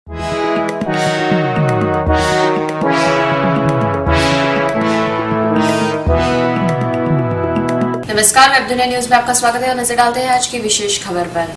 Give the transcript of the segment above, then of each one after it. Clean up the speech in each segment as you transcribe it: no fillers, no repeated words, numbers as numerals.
नमस्कार, वेब दुनिया न्यूज में आपका स्वागत है और नजर डालते हैं आज की विशेष खबर पर।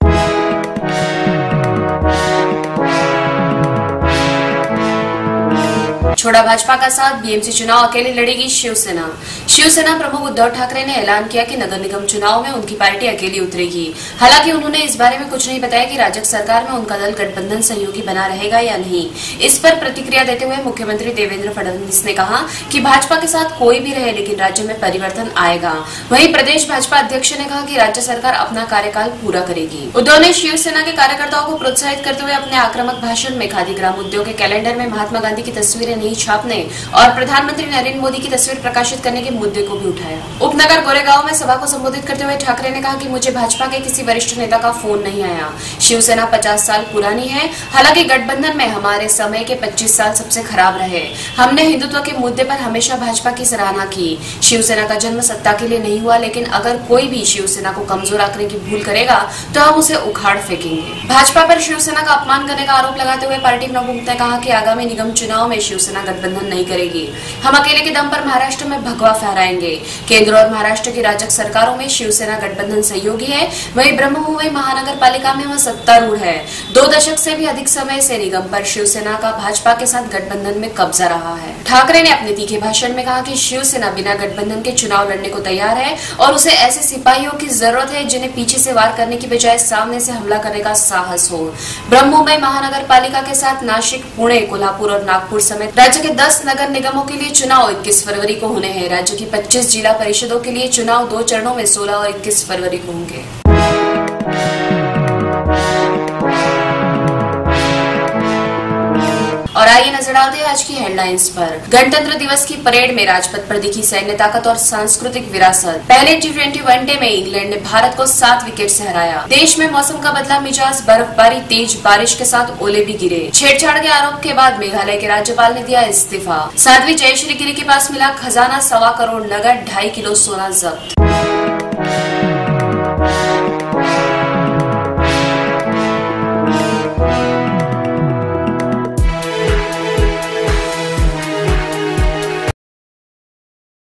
छोड़ा भाजपा का साथ, बीएमसी चुनाव अकेले लड़ेगी शिवसेना। शिवसेना प्रमुख उद्धव ठाकरे ने ऐलान किया कि नगर निगम चुनाव में उनकी पार्टी अकेली उतरेगी। हालांकि उन्होंने इस बारे में कुछ नहीं बताया कि राज्य सरकार में उनका दल गठबंधन सहयोगी बना रहेगा या नहीं। इस पर प्रतिक्रिया देते हुए मुख्यमंत्री देवेंद्र फडणवीस ने कहा कि भाजपा के साथ कोई भी रहे, लेकिन राज्य में परिवर्तन आएगा। वहीं प्रदेश भाजपा अध्यक्ष ने कहा कि राज्य सरकार अपना कार्यकाल पूरा करेगी। उद्धव ने शिवसेना के कार्यकर्ताओं को प्रोत्साहित करते हुए अपने आक्रामक भाषण में खादी ग्राम उद्योग के कैलेंडर में महात्मा गांधी की तस्वीरें नहीं छापने और प्रधानमंत्री नरेंद्र मोदी की तस्वीर प्रकाशित करने के मुद्दे को भी उठाया। उपनगर गोरेगांव में सभा को संबोधित करते हुए ठाकरे ने कहा कि मुझे भाजपा के किसी वरिष्ठ नेता का फोन नहीं आया। शिवसेना 50 साल पुरानी है। हालांकि गठबंधन में हमारे समय के 25 साल सबसे खराब रहे। हमने हिंदुत्व के मुद्दे पर हमेशा भाजपा की सराहना की। शिवसेना का जन्म सत्ता के लिए नहीं हुआ, लेकिन अगर कोई भी शिवसेना को कमजोर आंकने की भूल करेगा तो हम उसे उखाड़ फेंकेंगे। भाजपा पर शिवसेना का अपमान करने का आरोप लगाते हुए पार्टी प्रमुख ने कहा कि आगामी निगम चुनाव में शिवसेना गठबंधन नहीं करेगी। हम अकेले के दम पर महाराष्ट्र में भगवा फहराएंगे। केंद्र और महाराष्ट्र की राज्य सरकारों में शिवसेना गठबंधन सहयोगी है। वहीं ब्रह्ममुंबई महानगर पालिका में वह सत्तारूढ़ है। 2 दशक से भी अधिक समय से निगम पर शिवसेना का भाजपा के साथ गठबंधन में कब्जा रहा है। ठाकरे ने अपने तीखे भाषण में कहा कि शिवसेना बिना गठबंधन के चुनाव लड़ने को तैयार है और उसे ऐसे सिपाहियों की जरूरत है जिन्हें पीछे से वार करने की बजाय सामने से हमला करने का साहस हो। ब्रह्ममुंबई महानगर पालिका के साथ नासिक, पुणे, कोल्हापुर और नागपुर समेत राज्य के 10 नगर निगमों के लिए चुनाव 21 फरवरी को होने हैं। राज्य की 25 जिला परिषदों के लिए चुनाव 2 चरणों में 16 और 21 फरवरी को होंगे। और आइए नजर डालते हैं आज की हेडलाइंस पर। गणतंत्र दिवस की परेड में राजपथ पर दिखी सैन्य ताकत और सांस्कृतिक विरासत। पहले T20 वनडे में इंग्लैंड ने भारत को 7 विकेट से हराया। देश में मौसम का बदला मिजाज, बर्फबारी, तेज बारिश के साथ ओले भी गिरे। छेड़छाड़ के आरोप के बाद मेघालय के राज्यपाल ने दिया इस्तीफा। साध्वी जयश्री गिरी के पास मिला खजाना, 1.25 करोड़ नगद, 2.5 किलो सोना जब्त।